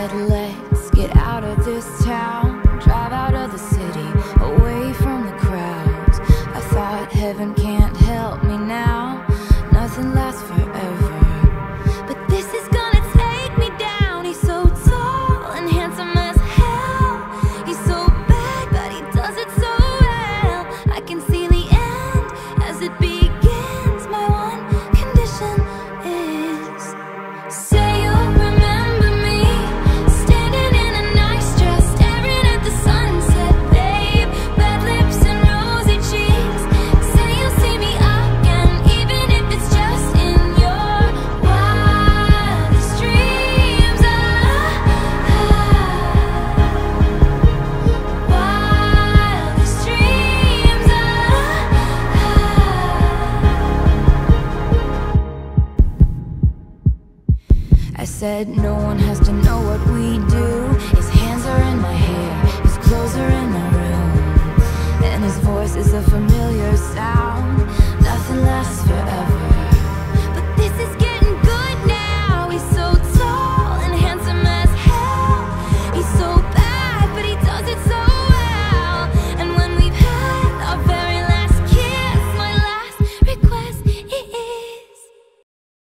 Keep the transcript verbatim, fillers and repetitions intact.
said, let's get out of this town, drive out of the city, away from the crowds. I thought heaven can't help me now, nothing lasts forever. But this is gonna take me down. He's so tall and handsome as hell. He's so bad, but he does it so well. I can see the end as it begins. My one condition is, say you'll remember me, standing in a nice dress, staring at the sunset, babe. Red lips and rosy cheeks. Say you'll see me again, even if it's just in your wildest dreams. Ah, wildest dreams. Ah, I said no one has to know what we do. His hands are in my hair, his clothes are in my room, and his voice is a familiar sound. Nothing lasts forever.